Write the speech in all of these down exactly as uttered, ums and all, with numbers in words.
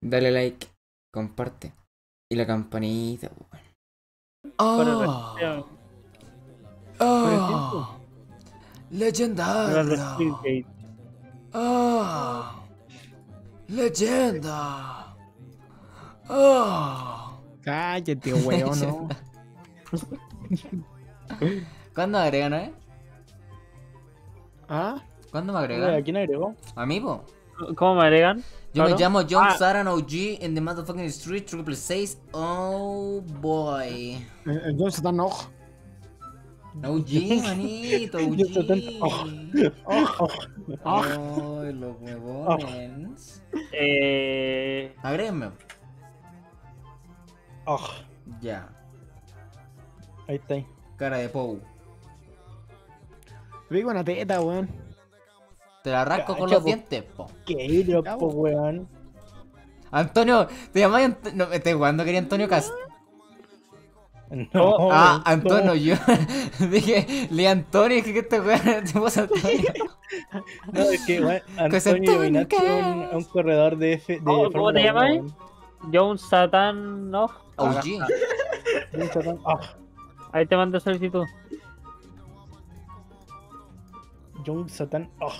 Dale like, comparte. Y la campanita, weón. Por el ¡Oh! resto, por el ¡Oh! tiempo. por el ¡Legendario! Speedgate. ¡Oh! ¡Leyenda! ¡Oh! Cállate, weón, no. ¿Cuándo me agregan, eh? ¿Ah? ¿Cuándo me ¿A agregan? quién agregó? ¿A mí, po? ¿Cómo me agregan? Yo me ¿Claro? llamo John Ah, Saran O G in the motherfucking street, triple seis. Oh boy. El John Satan Oj. O G, manito, John Satan O Oj. G. Oj. Oj. Ay, los huevones. eh... Agréguenme. Oj. Ya. Ahí está. Ahí. Cara de Pou. Vi con una teta, weón. Te la arranco con Cacha, los po. dientes, po. ¿Qué hidro, Ya, po, po. weón? Antonio, ¿te llamas Ant No, me estoy jugando, quería Antonio Cast. No, Ah, weón, Antonio, no. yo dije, le Antonio, es que este weón te puso Antonio. No, es que, weón, Pues Antonio Antonio Giovinazzi es un, Cas. es un corredor de F. De ¿Cómo- cómo Fórmula te llamas? uno, weón. John Satan, no. O G. John Satan Oj. Ahí te mando solicitud. John Satan Oj.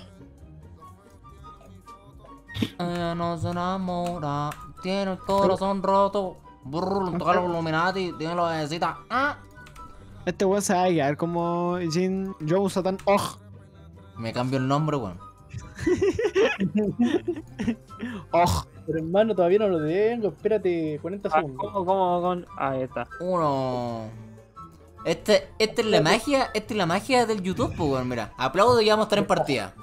Ella no se enamora, tiene el corazón roto. Brrr, toca los Illuminati, tiene la besita. Ah. Este weón se va a quedar como Jin John Satan Oj. Me cambio el nombre, weón. Oj. Pero hermano, todavía no lo tengo. Espérate cuarenta Ah, segundos. ¿Cómo, cómo, con... Ahí está. Uno. Este, esta es la magia, esta es la magia del YouTube, pues, weón, mira. Aplaudo y vamos a estar en partida.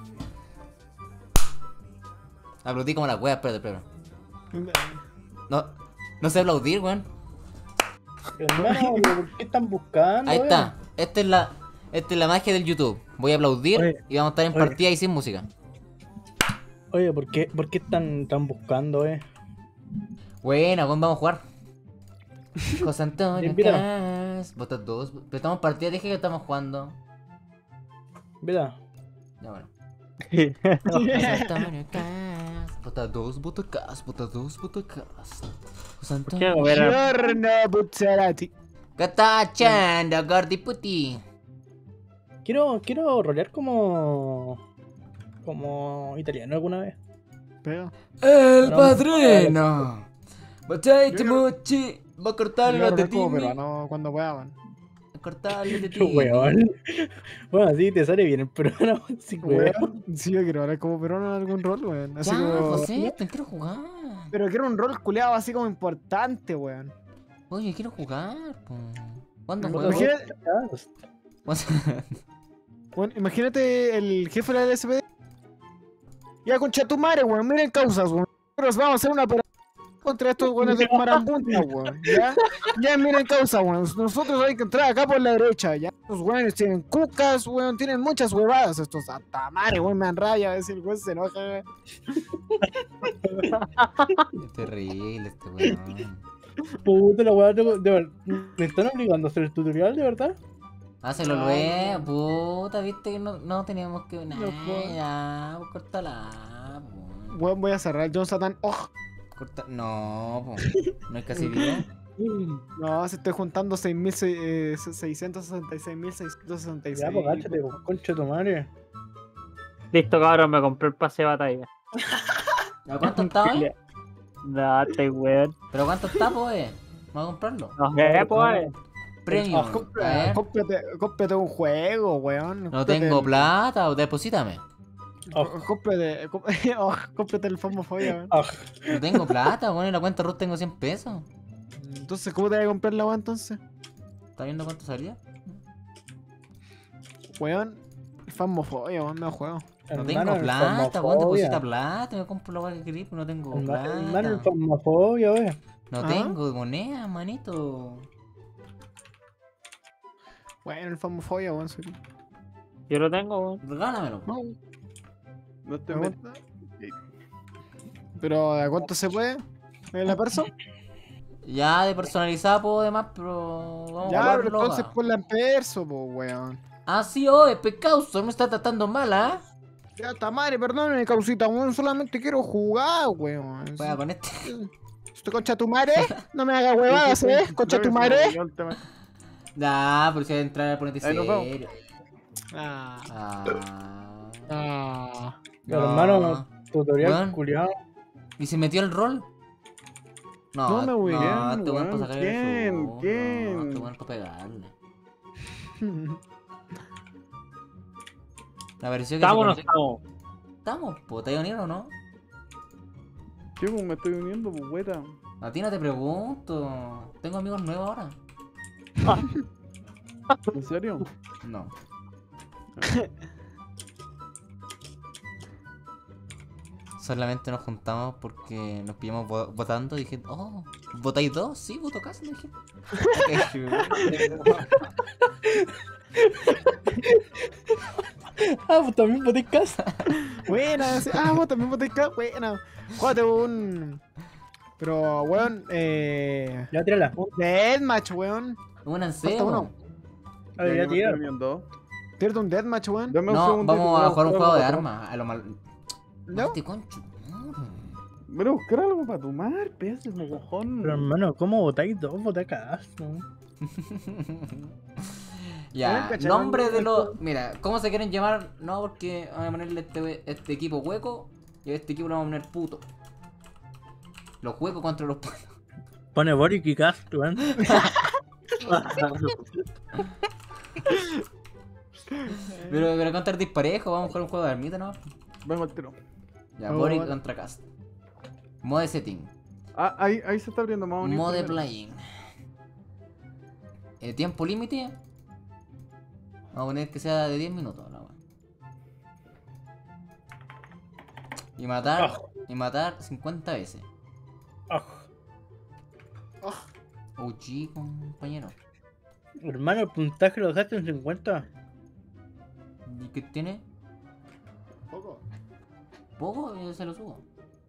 Aplaudí como la wea, espérate, espérate. No, no sé aplaudir, weón. Hermano, ¿por qué están buscando? Ahí weón? está. Esta es la, esta es la magia del YouTube. Voy a aplaudir Oye, y vamos a estar en oye. partida y sin música. Oye, ¿por qué, por qué están, están buscando, eh? Buena, weón, vamos a jugar. José Antonio Invítalo. Cas. Votas dos. Pero estamos en partida, dije que estamos jugando. Mira. Ya bueno. José Antonio Cas. Vota dos, vota Cas, vota dos, vota Cas. José ¿Qué Antonio. hago? Ver, Giorno Buzzarati. ¿Qué está echando, Gordy Puti? Quiero, quiero rolear como. como italiano alguna vez. Pero, El No, padrino. Bachaite Yo quiero- muchi. Va a cortarle yo la lo como tetini. peruano cuando puedan. Va a cortarle la Qué tetini. weón. Bueno, así te sale bien el programa. Sí, weón. Weón, sí, yo quiero hablar como peruano en algún rol, weón. Así Ya, como... José, te quiero jugar. Pero quiero un rol culeado así como importante, weón. Oye, quiero jugar, po. ¿Cuándo No, juego? Imagínate, ¿Cuándo? weón, imagínate el jefe de la L S P D. Ya, concha tu madre, weón. Miren causas, weón. Nosotros vamos a hacer una operación contra estos weones de Marambunta, weón. Ya, ya miren causa, weón. Nosotros hay que entrar acá por la derecha, ya. Los weones tienen cucas, weón. Tienen muchas huevadas. Estos hasta madre, weón. Me dan raya. A ver si el weón se enoja. Es terrible este weón. Puta la weón. De, de, ver- ¿Me están obligando a hacer el tutorial, de verdad? Hácelo No, luego, puta, viste que no, no teníamos que. Nah, puedo. ya, pues cortala, po. Weón, voy a cerrar John Satan. Oh, Corta. No, po. No hay casi vida. no, se estoy juntando seis mil seiscientos sesenta y seis mil seiscientos sesenta y Ya, seis. pues cáchate, pues, concha de tu madre. Listo, cabrón, me compré el pase de batalla. ¿A cuánto está, eh? Date, weón. ¿Pero cuánto está, pues? Vamos a comprarlo. No sé, pues. Premium. Ah, A cómprate, ver. cómprate, cómprate un juego, weón. No Cómprate tengo el- plata, o deposítame. có- Cómprate, cómp- oh, cómprate el Famofobia, weón. Ah, No tengo plata, weón, en la cuenta Ruth tengo cien pesos. Entonces, ¿cómo te vas a comprar la weón entonces? ¿Estás viendo cuánto salía? Weón, el Famofobia, weón, me da juego. No hermano, tengo el plata, weón, Phasmophobia. deposita plata, me compro la weá que querís, pero no tengo Hermano, hermano, el plata. Phasmophobia, weón. No ¿Ah? tengo moneda, manito. Bueno, el Famofobia, weón. sí. Yo lo tengo, weón. Regálamelo. No, No te me metas. gusta. Pero, ¿a cuánto se puede? ¿En la perso? Ya de personalizada puedo demás, pero vamos Ya, a pero jugarlo, entonces va. ponla en perso, po, weón. Ah, sí, oh, es pecado, me está tratando mal, ¿ah? Ya está madre, perdóname, causita, weón. Solamente quiero jugar, weón. Juega con este. ¿Estoy concha tu madre? No me hagas huevadas, ¿eh? Concha tu madre. Nah, pero si va a entrar al ponente Ahí nos vemos. serio. Ah. Ah. Ah. Pero, No. hermano, tutorial Weón. culiado. ¿Y se metió el rol? No me voy. No, ¿Quién, este weón weón? para sacar ¿Quién? el sur. ¿Quién? No, este weón para pegarle. La versión que ¿Estamos o no se estamos? Estamos, po, ¿te vas a unir o no? Sí, pues me estoy uniendo, pues, güeta. A ti no te pregunto. Tengo amigos nuevos ahora. ¿En serio? No. Solamente nos juntamos porque nos pillamos vo- votando y dije, oh, ¿votáis dos? Sí, voto casi, me dije. Ah, pues también boté casa. Buena, sí. Ah, vos también boté acá. Buena. Júgate un. Pero, weón, eh. Ya tírala. Un deathmatch, weón. Únanse. Falta uno. weón. A ver, Ya ya me estoy tira. uniendo. Tírate un deathmatch, weón. Dame un No, segundito, vamos voy a jugar un juego de algo armas. A lo mal. ¿No? Este concho. Voy a buscar algo para tomar, peces, mojón. Pero hermano, ¿cómo botáis dos botacas? No. Ya, ¿cachai? nombre de los. Mira, ¿cómo se quieren llamar? No, porque vamos a ponerle este, este equipo hueco y a este equipo le vamos a poner puto. Los huecos contra los putos. Pone Boric y Cast, weón. Pero, pero contra el disparejo, vamos a jugar un juego de armita, ¿no? Vengo al tiro. Ya, Oh, Boric bueno. contra Cast. Mode setting. Ah, ahí, ahí se está abriendo más bonito. Mode playing. Eh, tiempo límite. Vamos a poner que sea de diez minutos, la wea. Y matar. Y matar cincuenta veces. Ah, Oh, chico, compañero. hermano, el puntaje lo dejaste en cincuenta. ¿Y qué tiene? Poco. Poco, yo se lo subo.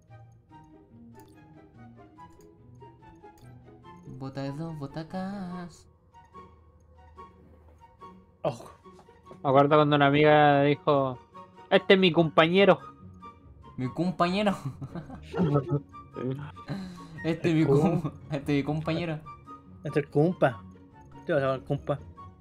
Bota de dos, botacas. Oh, Me acuerdo cuando una amiga dijo: Este es mi compañero. Mi compañero. Este es mi, ¿Cómo? com- este es mi compañero. este es el cumpa. Te vas a llamar cumpa.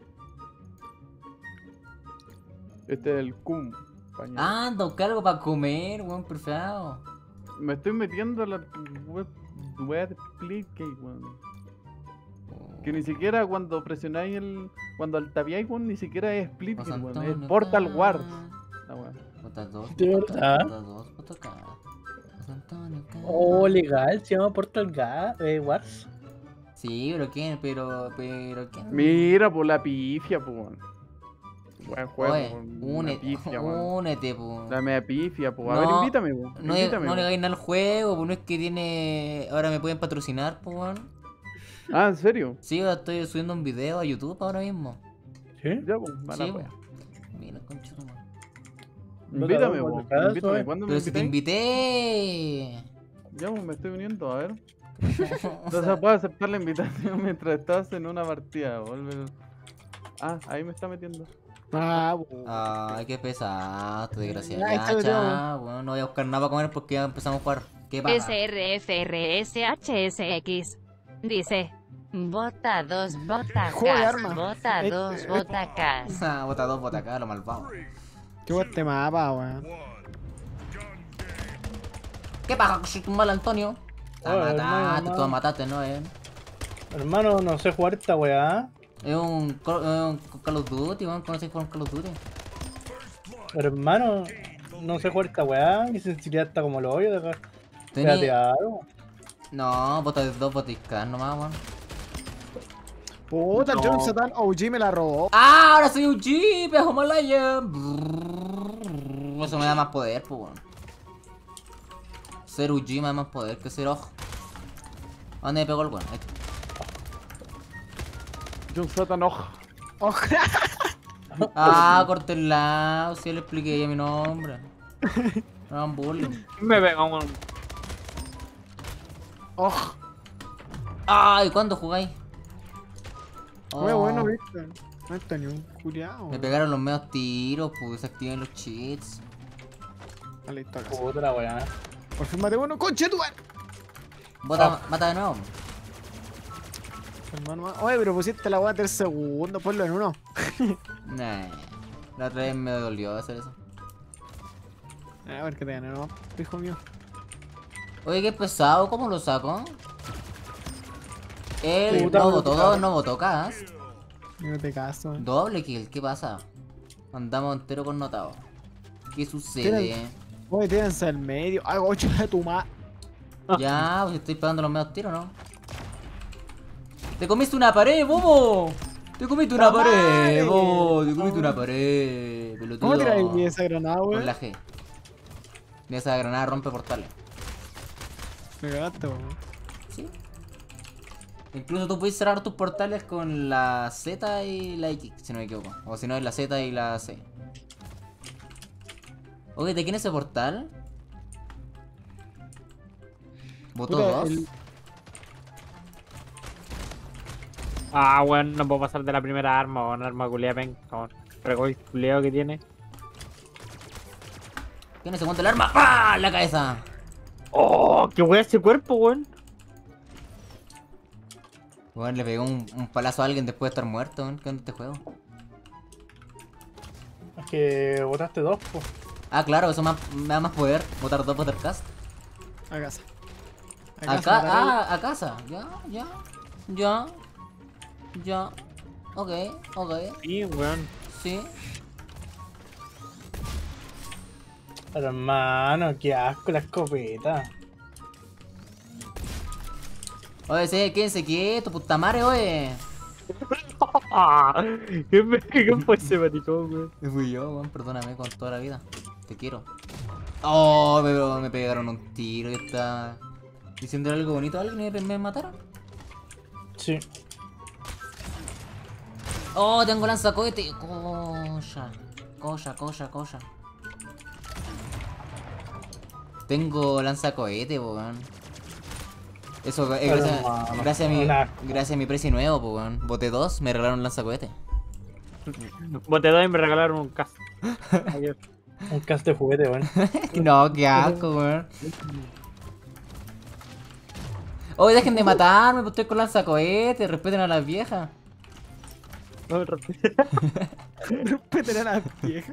Este es el cum. compañero. Ah, anda a buscar algo para comer, weón, perfecto. Me estoy metiendo a la web, web split cake, weón. Que ni siquiera cuando presionáis el. Cuando altaviáis, weón, ni siquiera es split José cake, weón. Antonio Es Portal Cas. Wars. La weón. Bota dos, ¿De bota verdad? acá, bota dos, bota acá. José Antonio Cas. Oh, legal, se llama Portal Ga eh, Wars. Sí, pero quién, pero, pero quién. Mira, por la pifia, pues, weón. Buen juego, Oye, weón. Una únete, pifia, weón. únete, po. La media pifia, pues. A No, ver, invítame, weón. No, Invítame, no le weón. hagáis nada al juego, pues no es que tiene. Ahora me pueden patrocinar, pues, weón. Ah, ¿en serio? Sí, ahora estoy subiendo un video a YouTube ahora mismo. ¿Sí? Ya, pues, mala Sí, wea. po. Mira, concha tu madre. Invítame, Bota, weón. bota, Invítame. bota. ¿Cuándo me Pero si te invitáis? invité. Ya, pues, me estoy uniendo, a ver. O Entonces sea, puedo aceptar la invitación mientras estás en una partida. Vuelve. Ah, ahí me está metiendo. Ah, bu- Ay, qué pesado, desgraciado. Ay, Ya, chévere, chao. Bueno, no voy a buscar nada para comer porque ya empezamos a jugar. ¿Qué pasa? S R F R S H S X. Dice: Bota dos Juego de botacas. armas. Bota Eh, dos eh, botacas. Ah, bota dos, bota acá, lo malvado. qué buen este mapa, weón. ¿Qué pasa, soy tu mal Antonio? Te Hola, mataste, hermano. tú mataste, ¿no? Eh? Hermano, no sé jugar esta weá. Es un, Call- es un Call of Duty, weón. ¿Conoces jugar un Call of Duty? Hermano, no sé jugar esta weá. Mi sensibilidad está como lo hoyo de acá. Espérate Tení... algo. No, bota de dos, boticas nomás, weón. Puta, el No. John Satan O G me la robó. ¡Ah! Ahora soy un Jeep, es Himalaya. Brrr, eso me da más poder, pues, weón. Ser U G me da más poder que ser ojo. ¿A dónde me pegó el weón? Ahí está. John Satan, ojo. Oh, Ah, corté el lado, si yo le expliqué ya mi nombre. No hagan bullying. Me pegó un. oh, Ay, ¿cuándo jugáis? fue Oh, bueno, viste. No está ni un curiado. Me pegaron los medios tiros, pues desactivé los cheats. Ah, listo, a casa. Puta la weá. Por fin maté uno. ¡Conche tu madre! Bota, mata de nuevo. Hermano, ma- oye, pero pusiste la weá tres segundos, ponlo en uno. Nah. La otra vez me dolió hacer eso. A ver qué te gana, ¿no? Hijo mío. Oye, qué pesado, ¿cómo lo saco? Él Puta, no puta. votó dos, no votó cast. No te caso, eh. Doble kill, ¿qué pasa? Andamos entero connotado. ¿Qué sucede? Oye, tírense al medio. Ay, ocho de tu madre. Ya, pues estoy pegando los medios tiros, ¿no? ¡Te comiste una pared, bobo! ¡Te comiste una ¡La pared, madre! bobo! ¡Te comiste una pared, pelotudo! ¿Cómo tiráis esa granada, Con weón? la G. Y esa granada rompe portales. Me cagaste, weón. ¿Sí? Incluso tú puedes cerrar tus portales con la Z y la X, si no me equivoco. O si no, es la Z y la C. Oye, ¿de quién es ese portal? ¿Votó Puta, dos? el- Ah, weón, no puedo pasar de la primera arma, weón. Arma culia penca, weón. Recoil culiao que tiene. ¿Quién es segundo el arma? ¡Ah! ¡La cabeza! Oh, qué weón ese cuerpo, weón. Bueno, le pegó un, un palazo a alguien después de estar muerto, weón. ¿Qué onda este juego? Es que botaste dos, po. Ah, claro, eso me, me da más poder. Votar dos Pottercast. A casa. Acá, matar al- ah, a casa. Ya, ya, ya, ya. Ok, ok, Sí, weón. sí. Pero hermano, qué asco la escopeta. Oye, sí, quédense quietos, puta madre, oye. Ah, ¿qué, me- ¿Qué fue ese maricón, weón? Fui yo, weón, perdóname con toda la vida. Te quiero. Oh, me, me pegaron un tiro y está diciendo algo bonito a alguien y me mataron. Sí. Oh, tengo lanzacohete. Cosa, cosa, cosa, cosa. Tengo lanzacohete, po, weón. Eso es Pero, gracias, mano, gracias a mi una- gracias a mi precio nuevo, po, weón. Boté dos, me regalaron un lanzacohete. Boté dos y me regalaron un caso. Ayer. Un cast de juguete, weón. No, qué asco, weón. Oye, dejen de matarme, pues estoy con lanzacohete, respeten a las viejas. No, rápido. Respeten a la vieja.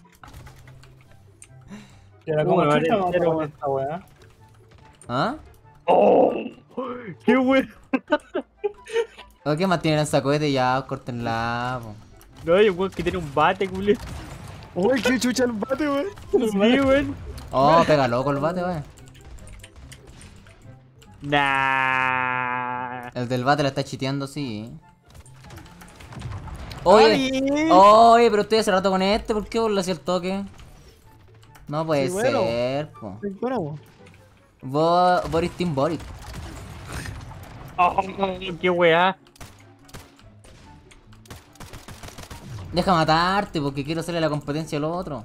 Pero Uh, como me vale chucha vamos entero, con weón. esta weá. ¿Ah? Oh, qué weón. ¿O qué más tiene lanzacohete? Ya, córtenla, po. No, hay un weón que tiene un bate, culé. Uy, qué chucha el bate, weón. Sí, weón. Oh, pega loco el bate, weón. Nah. El del bate la está chiteando, sí. Oye, Ay, oye, pero estoy hace rato con este, ¿por qué vos le hacía el toque? No puede Sí, bueno. ser, po. bueno, weón. Vos, Boris Team Boris. Oh, qué weá. Deja matarte porque quiero hacerle la competencia a los otros.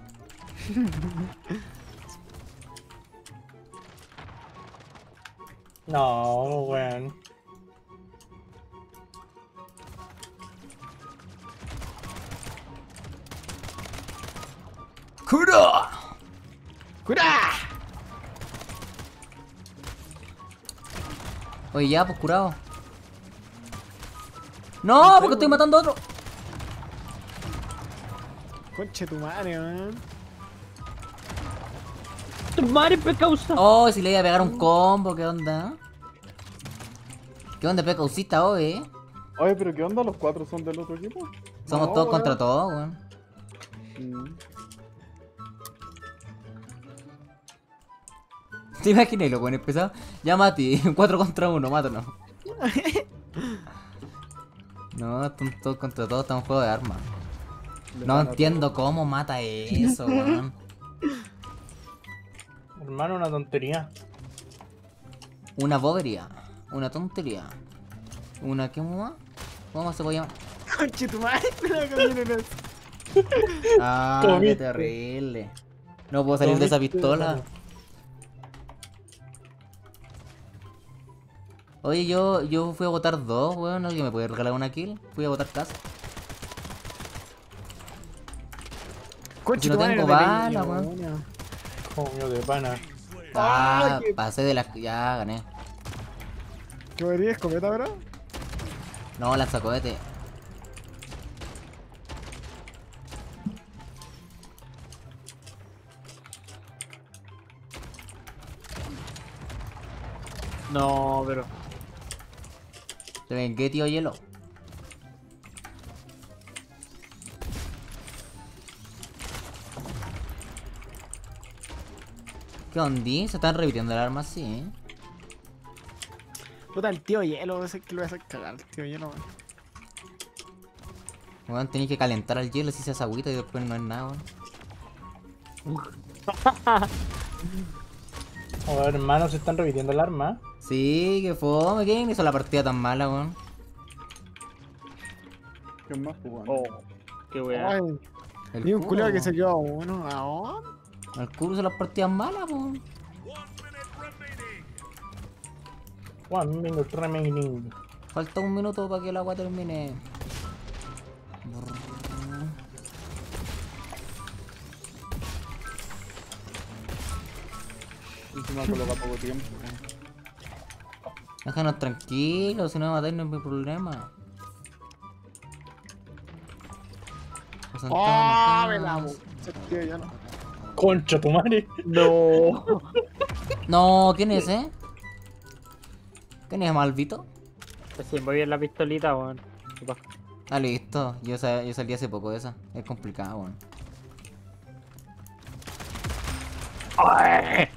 No, weón. ¡Cura! ¡Cura! Oye, ya, pues curado. No, porque estoy matando a otro. Conche tu madre, weón. Tu madre pe causa. Oh, si le iba a pegar un combo, ¿qué onda? ¿Qué onda, pecausista, oye? Oye, pero ¿qué onda? ¿Los cuatro son del otro equipo? Somos No, todos weón. contra todos, weón. Mm. ¿Te imaginas lo bueno empezado? Ya Mati, cuatro contra uno, mátanos. No, están todos contra todos, está un juego de armas. Le No van a entiendo cómo mata eso, weón. Hermano, una tontería. Una bobería, una tontería. Una, ¿qué más? ¿Cómo se puede llamar? Conche tu madre. La camioneta. Ah, qué Comiste. terrible. No puedo salir de esa Comiste, pistola. hermano. Oye, yo, yo fui a botar dos, weón. ¿Alguien me puede regalar una kill? Fui a botar casa. Conche Si no tu madre, tengo no te bala, pillo, weón. Coño de pana. Ah, Ay, qué- pasé de la... Ya gané. ¿Qué vería escopeta, bro? No, lanzacohete. No, pero. Se vengué, tío hielo. ¿Qué ondi? Se están repitiendo el arma, sí, ¿eh? Puta, el tío hielo, ese que lo voy a hacer cagar, el tío hielo, weón. Weón, tenéis que calentar al hielo si se hace agüita y después no es nada, weón. A ver, hermano, se están repitiendo el arma. Sí, que fome, ¿quién hizo la partida tan mala, weón? ¿Qué más jugando? Oh, qué weá. Ay, El y un culo que culo. se quedó a uno. ¿A dónde? El culo hizo las partidas malas, weón. One minute remaining. Falta un minuto para que el agua termine. Y se me coloca poco tiempo. Déjanos tranquilos, si no me matáis no es mi problema. Pues ¡Ah, entonces, me la bo- ese tío hielo. Concha tu madre. No. No, ¿quién es, eh? ¿Quién es Malvito? Recién voy en la pistolita, weón. Qué paja. Ah, listo. Yo, sa- yo salí hace poco de esa. Es complicado, weón. ¡Ay!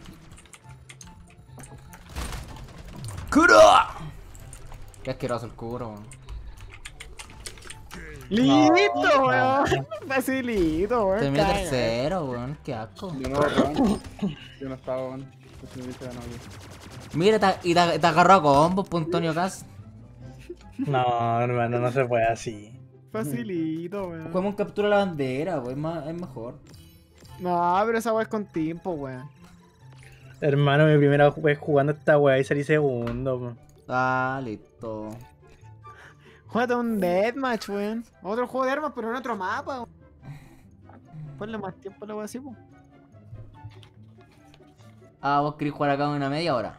¡Curo! Qué asqueroso el curo, weón. ¡Listo, weón! Facilito, weón. Terminé caga. tercero, weón. Qué asco. Yo no, weón. Yo no estaba, weón. Pues si me hubiese ganado yo. Mira, te- y te, te agarró a combos, pues, Antonio Cas. No, hermano, no se puede así. Facilito, weón. Juguemos en captura la bandera, pues, es, más, es mejor. No, pero esa weá es con tiempo, weón. Hermano, mi primera vez jugando esta weá y salí segundo. Po. Ah, listo. Juégate un deathmatch, weón. Otro juego de armas, pero en otro mapa, weón. Ponle más tiempo a la weá así, po. Ah, vos querés jugar acá en una media hora.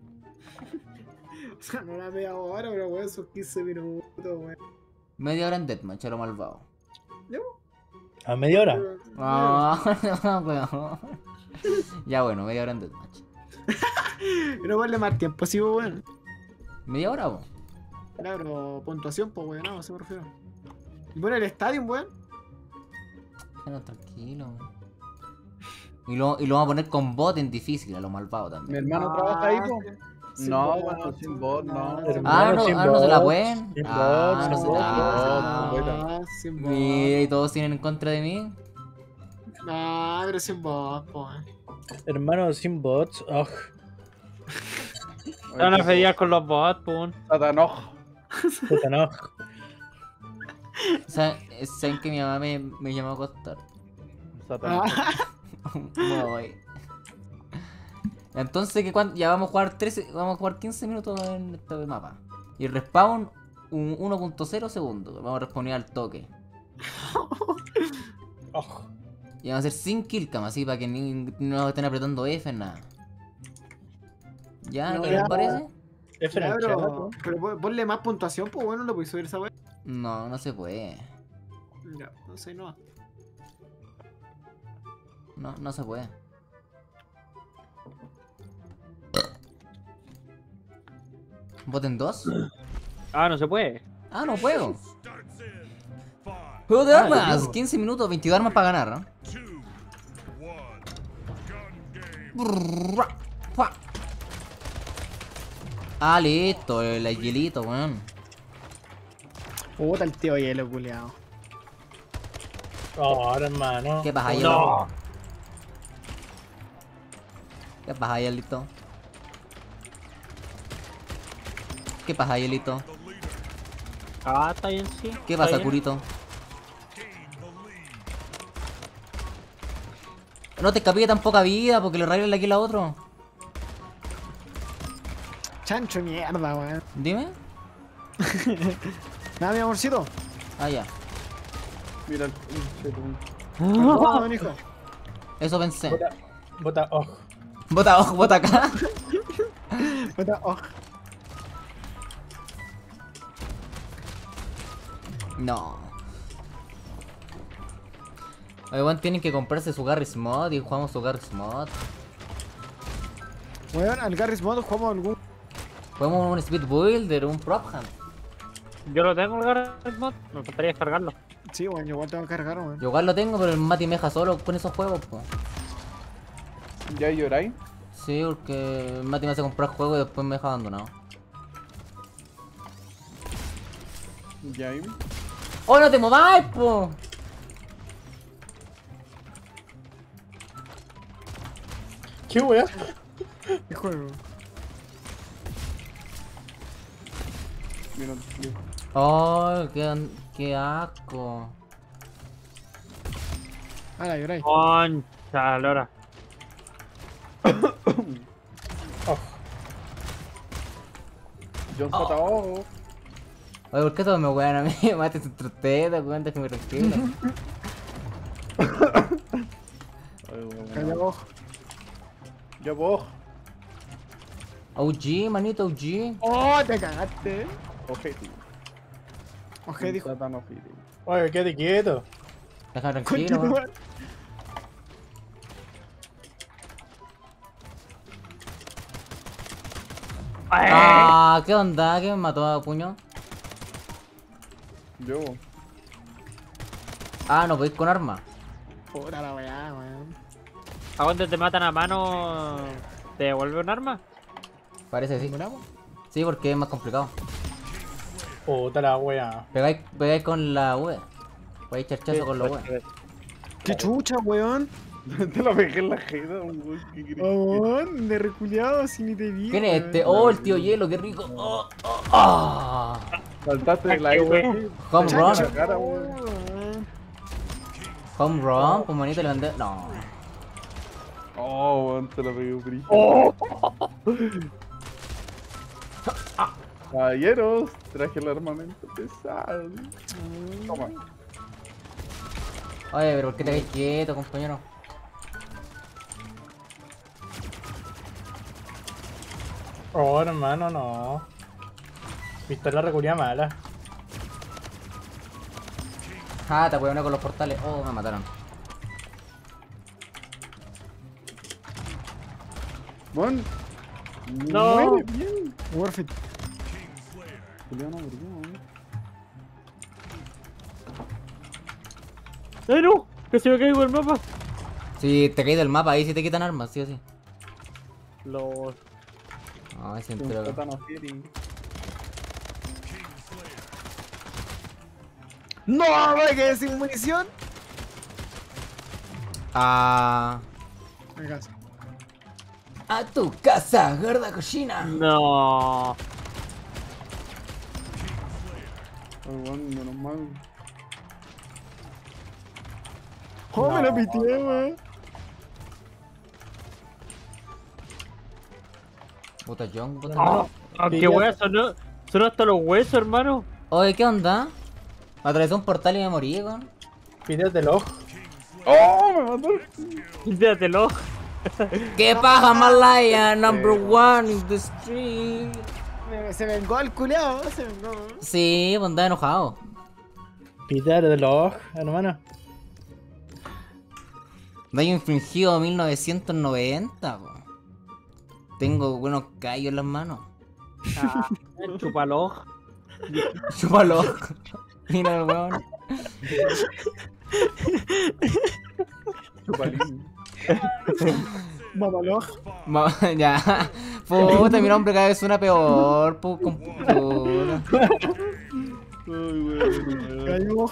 O sea, no la media hora, pero weón, esos quince minutos, weón. Media hora en Deathmatch, a lo malvado. A media hora. Ah, weón. Ya bueno, media hora en Deathmatch. Pero ponle más tiempo así, po, weón. ¿Media hora, vos? Claro, puntuación, pues, weón, no, se me refiero. Y pone el estadio, weón. Déjalo tranquilo, weón. Y lo, y lo vamos a poner con bot en difícil, a lo malvado Mi también. hermano trabaja ahí, po. Sin No, bot, bueno, sin bot, no. Hermano, Ah, no, sin ah, no se la bots, pueden. sin Ah, bots, no sin se bots, ah, sin bots. Ah, sin bot. Mira, y todos tienen en contra de mí. No, pero sin bot, po, weón. Hermano, sin bots. Ugh. Te van a fedear con los bots, pum. Satanoj. Puta, no. O sea, saben que mi mamá me, me llamó a acostar. Satanoj. Me voy. Entonces, que cuan- ya vamos a jugar trece, vamos a jugar quince minutos en este mapa. Y el respawn, un uno punto cero segundos. Vamos a responder al toque. Ugh. Y vamos a hacer sin killcam, así para que ni, no estén apretando F, nada. ¿Ya? No, ¿Qué ya. les parece? F en el chat, Claro, ¿no? pero pon- ponle más puntuación, pues, bueno, no lo puedes subir esa weá. No, no se puede. Ya, no sé, no. No, no se puede. ¿Voten dos? Ah, no se puede. Ah, no puedo. Juego de armas, quince minutos, veintidós armas para ganar, ¿no? Brrrra, fua. Ah, listo, el hielito, weón. Puta el tío hielo, culiao. Oh, hermano. ¿Qué pasa, hielo? No. ¿Qué pasa, hielito? ¿Qué pasa, hielito? Ah, está bien, sí. ¿Qué está pasa, bien. curito? No te escapé tan poca vida porque le rayas aquí a otro. Chancho mierda, weón. Dime. Nada, mi amorcito. Ah, ya. Mira el pinche, weón. Perdón, hijo. Eso pensé. Puta, Bota, oh. Bota ojo, bota acá. Puta, oh. No. Oye, weón, tienen que comprarse su Garry's Mod y jugamos su Garry's Mod. Weón, al Garry's Mod jugamos algún. Jugamos un Speed Builder, un Prop Hunt. Yo lo tengo el Garry's Mod, me gustaría descargarlo. Sí, weón, yo igual tengo que cargar, weón. Yo igual lo tengo, pero el Mati me deja solo con esos juegos, po. ¿Ya lloráis? Sí, porque el Mati me hace comprar juegos y después me deja abandonado. Ya ahí. ¡Oh, no te mováis, po! ¿Qué weá? ¿Qué juego? Mira, mira. ¡Oh, qué, an- qué asco! Ah, la lloráis. Concha, Lora. Oh. John J. O. Oye, ¿por qué todos me wean a mí? Mate sus trotetas, weón, déjame tranquilo. Ay, weón. Calla vos. Ya vos. O G, manito, O G. Oh, te cagaste. Objetivo. Oje, dijo. Tan objetivo. Oye, quédate quieto. Déjame tranquilo, weón. Continúa. Ah, ¿qué onda? ¿Qué me mató a puño? Yo. Ah, no podéis con arma. Puta la weá, weón. ¿A dónde te matan a mano? ¿Te devuelve un arma? Parece que sí. ¿Terminamos? Sí, porque es más complicado. Puta la weá. Pegáis, pegáis con la V. Podéis charchazo con la V. Qué chucha, weón. Te la pegué en la jeta, weón. ¿Qué querés? Weón, de reculeado, si ni te vi. ¿Quién es este? Oh, el tío hielo, qué rico. Oh, oh, oh. Saltaste de la I. Home Chacho. run. Cara, weón. Weón. Home run, pues manito le mandé. No. Oh, weón, te la pegué brillo. Caballeros, traje el armamento pesado. Toma. Oye, pero ¿por qué te quedas quieto, compañero? Oh, hermano, no. Pistola reculia mala. Ah, te voy a con los portales. Oh, me mataron. Bueno. No. Muere bien. Warfit. Julián no murió, weón. ¡Ay, no! ¡Que se me caigo el mapa! Si te caes del mapa, ahí sí te quitan armas, sí o sí. Los... Ay, se Un enteró. sótano Fury. ¡No! ¿Me quedé sin munición? Ah. Me casa. A tu casa, gorda cochina. No. Ay, weón, menos mal. Oh, me No. lo piteé, weón. Puta John, puta Ah, John. ah, ¡Qué Pilla. wea! Sonó, sonó hasta los huesos, hermano. Oye, ¿qué onda? Atravesé un portal y me morí, weón. Pídete el ojo. ¡Oh! Me mató. Quítatelo. ¿Qué paja, Malaya? Number one in the street. Me- Se vengó el culeado, se vengó. Sí, pues andaba enojado. Pídete el ojo, hermano. Daño infligido mil novecientos noventa, po. Tengo buenos callos en las manos. Ah, chúpalo. Chúpalo. Mira el weón. Chupalín. Mamaloj. Ma- ya. Puta, mi nombre cada vez suena peor. Pu con puta. Ay, weón. Cayó.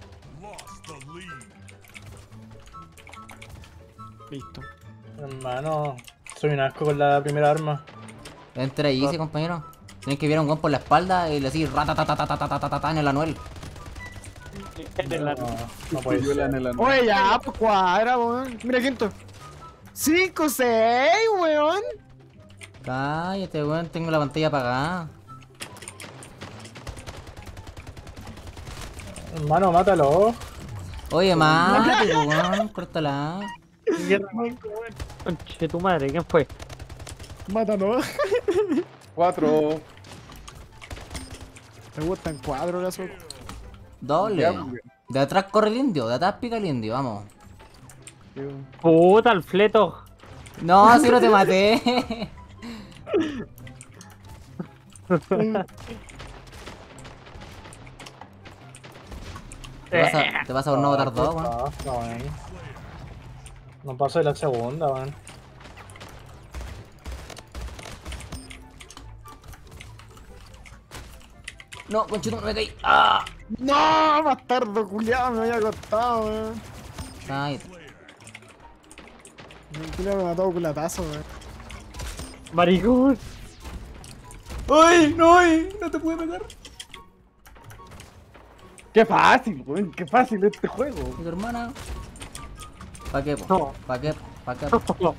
Listo. Hermano, soy un asco con la primera arma. Entra ahí, sí, compañero. Tienes que ver a un weón por la espalda y le así ratatatatatatatata en el anuel. En el No, ano. no puede Viola en ser. el ano. Oye, ya, pues cuadra, weón. Mira, quinto. cinco, seis, weón. Cállate, weón, tengo la pantalla apagada. Hermano, mátalo. Oye, mate, weón, córtala. Guerra, weón. Conche tu madre, ¿quién fue? Mátalo. Cuatro. Me gustan cuatro las Doble. Ya, pues, De atrás corre el indio, de atrás pica el indio, vamos. tío. Puta, el fleto. No, si no te maté. Te vas a, te vas a por no botar dos, weón. No, no, weón. No paso de la segunda, weón. No, conchito, no me caí. ¡Ah! No, bastardo, culiado, me había acostado, weón. Ay, El culiao me mató culatazo, weón. Maricón. ¡Ay! ¡No! ay, ¡No te pude pegar! Qué fácil, weón. Qué fácil este juego. ¿Y tu hermana? ¿Pa' qué, po? No. ¿Pa' qué? ¿Pa' qué? po?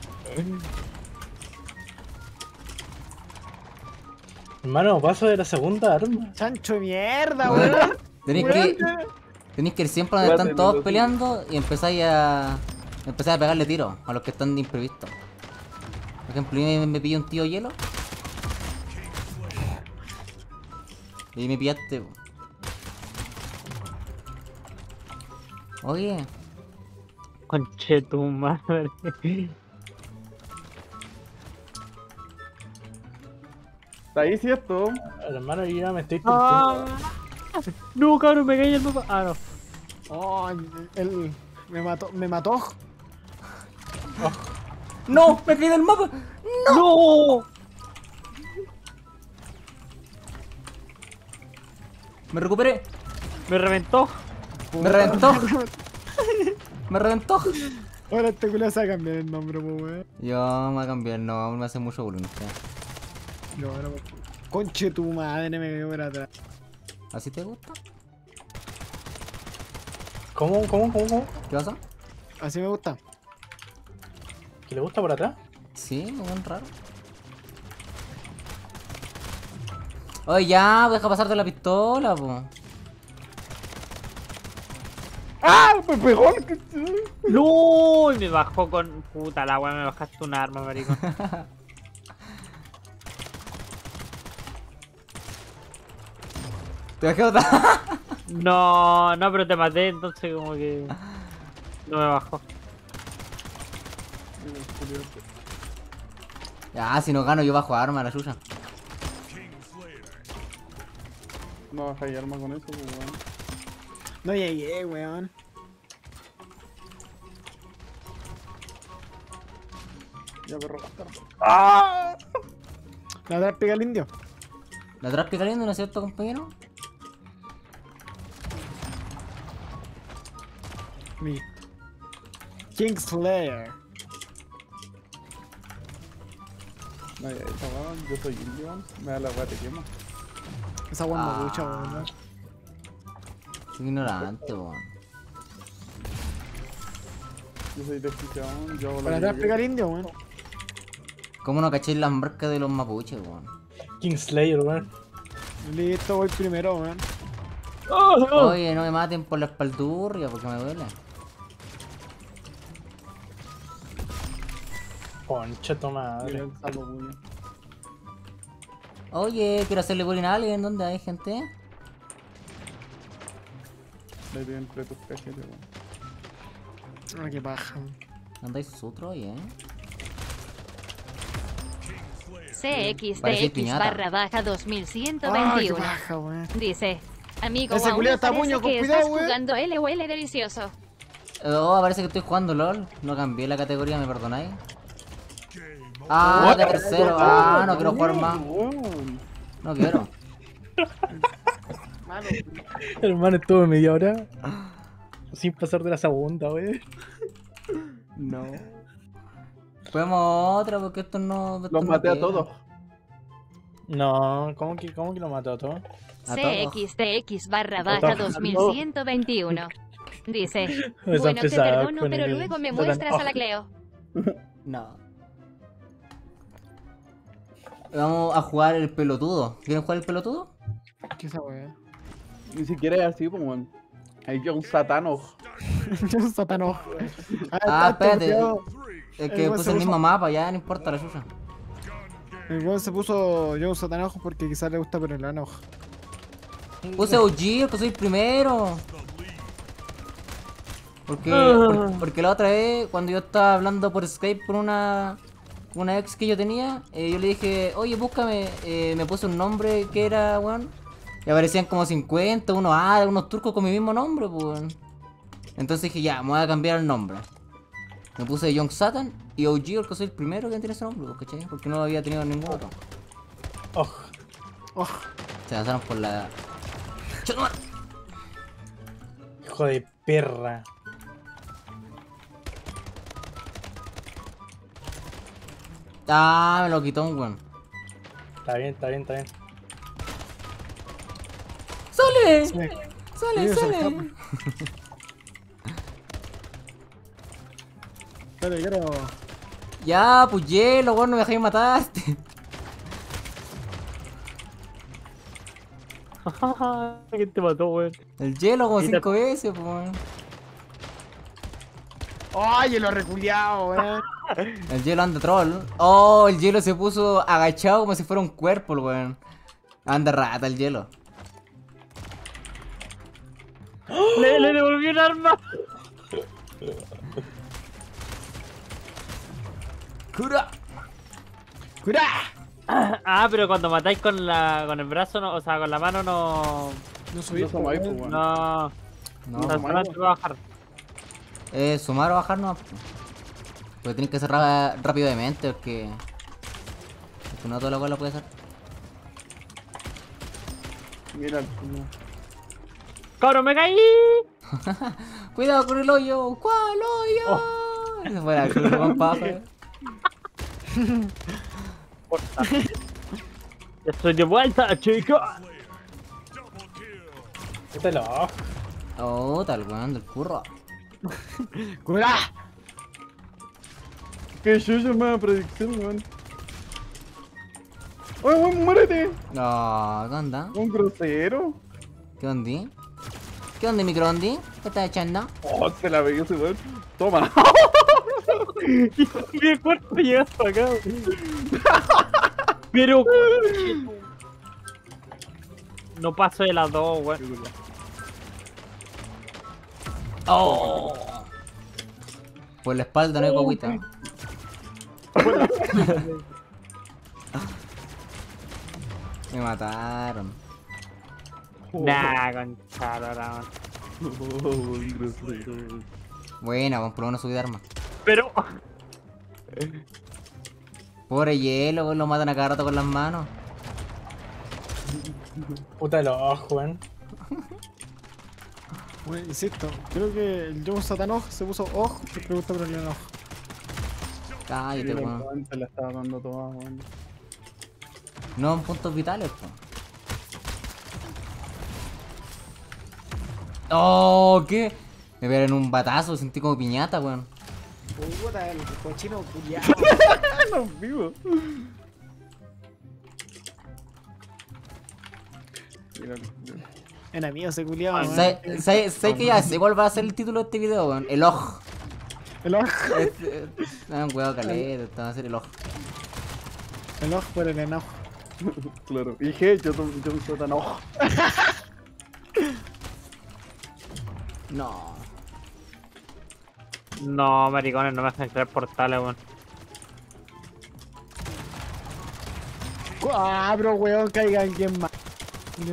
Hermano, paso de la segunda arma. Chancho de mierda, Weón, weón. Tenéis que, tenéis que ir siempre donde están Espérate, no, todos no, peleando y empezáis a. Empezáis a pegarle tiros a los que están de imprevisto. Por ejemplo, yo me, me pillé un tío hielo. Y me pillaste. po. Oye, Conche tu madre. Está ahí, ¿cierto? Hermano, yo ya me estoy Ah. curtiendo. No, cabrón, me caí el mapa. Ah, no. Oh, él me mató, me mató. ¡no! ¡Me caí del mapa! ¡No! ¡Me recuperé! Me reventó. ¡Me reventó! ¡Me reventó! Ahora este culiao se va a cambiar el nombre, po, weón. Yo me voy a cambiar el nombre, me hace mucho bullying. No, no, conche tu madre, me quedé por atrás. ¿Así te gusta? ¿Cómo, cómo, cómo, cómo? ¿Qué pasa? Así me gusta. ¿Que le gusta por atrás? Sí, muy raro. Oye, ya, deja pasarte la pistola, po. ¡Ah! ¡Me pegó! No, y me bajó con. Puta la weá, me bajaste un arma, maricón. Te bajé otra. No, no, pero te maté, entonces como que. No me bajó. Ya, si no gano, yo bajo arma, la suya. No bajáis arma con eso, pues, weón. No llegué, weón. Ya, perro, bastardo. ¡Ah! La atrás pega el indio. ¿La atrás picaliendo, no es cierto, compañero? Mi. Kingslayer. No, ya, esa weón, yo soy indio, me da la weá, te quema. Esa weón Ah. me ducha, weón. Soy ignorante, weón. Yo soy desquiciado, yo hago Para la atrás que pega yo el indio, weón. ¿Cómo no cachéis las marcas de los mapuches, weón? Kingslayer, weón. Listo, voy primero, weón. Oye, no me maten por la espaldurria porque me duele. Concha tu Mira madre. el sapo, puño. Oye, quiero hacerle bullying a alguien. ¿Dónde hay gente? Le doy entre tus cajetes, weón. Ah, qué paja. ¿Andáis sutro, oye? C X Parece D X piñata. barra baja dos mil ciento Ah, qué veintiuno. paja, weón. Dice, amigo, Ese aún culiao me está parece puño, con que cuidado, estás weón. jugando L O L delicioso. Oh, parece que estoy jugando LOL. No cambié la categoría, ¿me perdonáis? Ah, de tercero. Ah, no quiero jugar más. Weón. No quiero. Hermano, estuve media hora sin pasar de la segunda, weón. No. Podemos otra porque esto no. esto Los no maté a queda. todos. No, ¿cómo que, cómo que lo mató a todos? A C todos. X D X barra A baja todos. dos mil ciento veintiuno. Dice, Pues bueno, te empezaba perdono, con pero el luego me Satan- muestras a la Oh. Cleo. No. Vamos a jugar el pelotudo. ¿Quieren jugar el pelotudo? ¿Qué esa weón? Ni siquiera es así, pues, weón. Hay John Satano. Yo satano. Ah, espérate. Es que El weón puse se el puso- mismo mapa, ya no importa la suya. El weón se puso yo uso tan ojo porque quizás le gusta ponerle enojo. Puse O G, el que soy el primero. Porque, Ah. por- porque la otra vez, cuando yo estaba hablando por Skype con una una ex que yo tenía, eh, yo le dije, oye, búscame, eh, me puse un nombre que era, weón. Y aparecían como cincuenta, unos ah, unos turcos con mi mismo nombre, pues, weón. Entonces dije, ya, me voy a cambiar el nombre. Me puse Young Satan y O G, porque soy el primero que tiene ese nombre, pues, ¿cachai? Porque no lo había tenido ningún otro. Oh, Se lanzaron por la... ¡Chetumar! hijo de perra. Ah, me lo quitó un weón. Está bien, está bien, está bien. ¡Sale! Sí. ¡Sale, Sí, se sale! escapa. Espera, quiero. Ya, pues hielo, weón, no me dejáis mataste. ¿Quién te mató, weón? El hielo como Y te- cinco veces, pues, weón. ¡Ay, lo reculeado, weón! El hielo anda troll. Oh, el hielo se puso agachado como si fuera un cuerpo, el weón. Anda rata el hielo. Le, le devolví un arma. ¡Cura! ¡Cura! Ah, pero cuando matáis con la con el brazo, no, o sea, con la mano no. No subí. No somos ahí, pues, weón. No. No, o sea, pues, solamente va a bajar. eh, sumar o bajar no. Porque tienes que hacer ra- rápido de mente, porque. Porque no todo lo cual lo puede hacer. Mira el culo. ¡Cabrón, me caí! Cuidado con el hoyo. ¿Cuál hoyo? Ese fue la cruz, weón, paja. Ya estoy de vuelta, chicos. Este lo. Oh, tal weón del curro. ¡Cura! Qué chucho más predicción, weón. ¡Oye, weón, muérete! No, ¿qué onda? Un grosero. ¿Qué onda? ¿Qué onda, microondi? ¿Qué estás echando? Oh, te la pegué ese weón. Toma. Mi cuerpo llega hasta acá. Pero. No paso de las dos, weón. ¡Oh! Por la espalda no hay guaguita. Me mataron. Nah, concha, ahora. Oh, un grosero. Buena, vamos por lo menos subir de arma. Pero. Pobre hielo, weón, lo matan a cada rato con las manos. Puta los ojos, weón. Bueno, insisto, creo que el Joe Satanoj se puso ojo porque le gusta ponerle enojo. Cállate, Mira, weón. weón, te la estaba dando toda, weón. No en puntos vitales, po. Oh, ¿qué? Me pegaron un batazo, sentí como piñata, weón. Puta, el cochino culiado. No, vivo. Mira, mira. Enemigo ese culiado, weón. ¿Sabes sabes- sabes que ya sé cuál va a ser el título de este video, weón? El ojo. El ojo. Este, No, un huevo caleta, esto va a ser el ojo. El ojo por el enojo. Claro. Y G, yo, to- yo uso tan ojo. No. No, maricones, no me hacen crear portales, weón. Ah, bro, weón, caiga alguien más. Ya.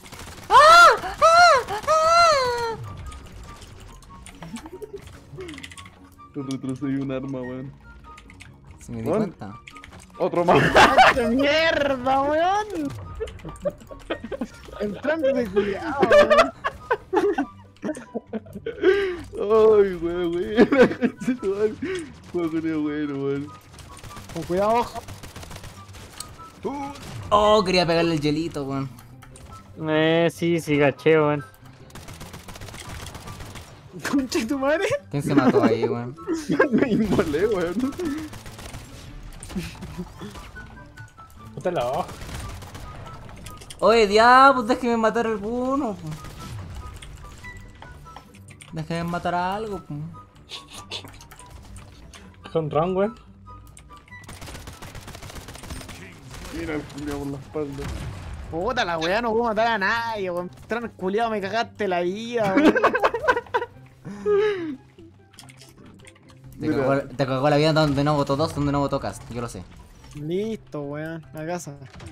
Retrocedí un arma, weón. Si me di Weón. cuenta. Otro más. ¡Qué mierda, weón! Entrando de culiado, weón. Ay, weón, weón. Juego bueno, weón. Con cuidado, ojo. Oh, quería pegarle el hielito, weón. Eh, sí, sí, caché, weón. Concha tu madre. ¿Quién se mató ahí, weón? Me inmolé, weón. Puta los ojos. Oye, diablos, déjeme matar a alguno, po. Déjeme matar a algo, po. Con Ron, weón. Mira el culiao por la espalda. Puta la weá, no puedo matar a nadie, weón. Tran culiado, me cagaste la vida, weón. Te cagó, te cagó la vida donde no votó dos, donde no votó Cast, yo lo sé. Listo, weón, a casa.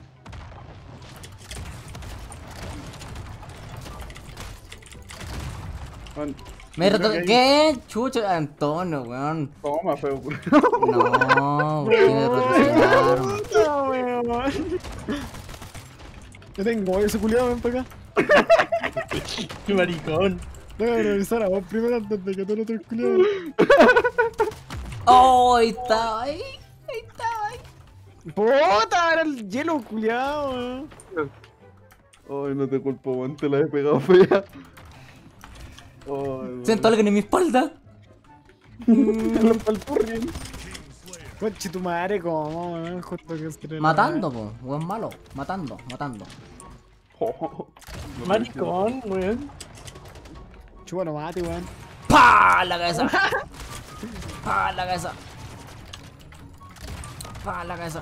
Man, Me creo reto... que ahí- ¿Qué? Chucha, Antonio, weón. Toma, feo, culiao. No, ¿por qué me retrocedieron? Puta, weón. Yo tengo ese culiado, ven para acá. Qué maricón. Déjame revisar a vos primero antes de que tú no te culiado. Oh, ahí estaba, ahí. Ahí estaba, ahí. Puta, era el hielo culiado, weón. Ay, no te culpo, weón, te la he pegado fea. Ay, weón. Siento alguien en mi espalda. Conche tu madre, como, weón. Justo que es que era- Matando, po, weón malo. Matando, matando. Oh, no Maricón, weón. Chupa, no mate, weón. ¡Pah! La cabeza. ¡Pah! La cabeza. ¡Pah! La cabeza.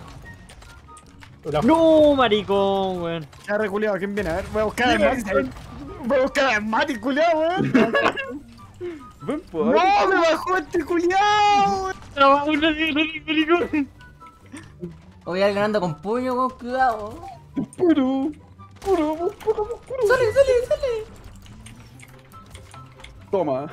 No, maricón, weón. Ya reculeado, ¿quién viene? A ver, voy a buscar al Mati. Voy a buscar al Mati, culiado, weón. Ven, po, ¡No! ay. ¡Me bajó este culiado, weón! No, no, no, maricón. Oye, alguien anda con puño, con cuidado. Puro, puro, puro, puro. Sale, sale, sale. Toma.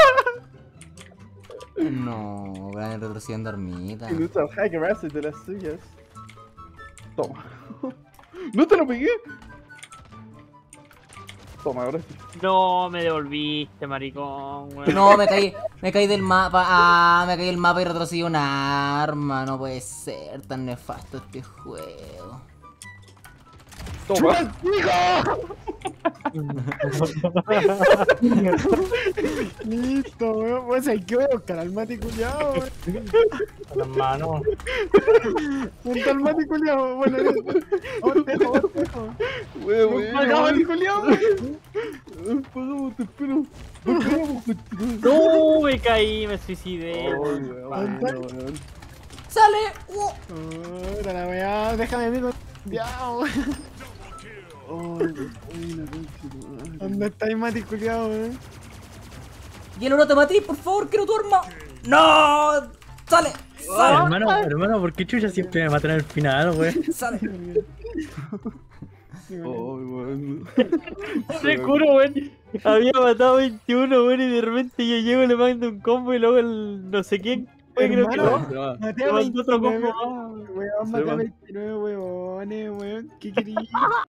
No, Brian retrocediendo ermita. Y usa el hacker acid de las suyas. Toma. ¿No te lo pegué? Toma, ahora sí. No, me devolviste, maricón, weón. No, me caí, me caí del mapa. Ah, me caí del mapa y retrocedí un arma. No puede ser tan nefasto este juego. Toma. Listo, weón. Pues hay que voy a buscar al Mati culiado, weón. Con las manos. Junto al Mati culiado, bueno. Vamos, dejo, vamos, dejo. Wea, Acá, wea. Mati culiado, Pagamos, te espero. Te esperamos, conchetumare. No, me caí, me suicidé. Ay, weón. weón, weón. Sale. Uh. Puta la weá, déjame a mí con. Ya, weón. Ay, buena, conchetumare. ¿Dónde está el Mati culiado, weón? Hielo, no te maté, por favor, quiero tu arma. No. Sale. Sale. Hermano, hermano, ¿por qué chucha siempre me matan al final, weón? Sale. Ay, weón. Te juro, weón. Había matado veintiuno, weón, y de repente yo llego y le mando un combo y luego el no sé quién. weón, creo que Hermano. no. Maté Le a mandó otro veintinueve, combo más. weón, maté a Seba. veintinueve weones, weón. ¿Qué querías?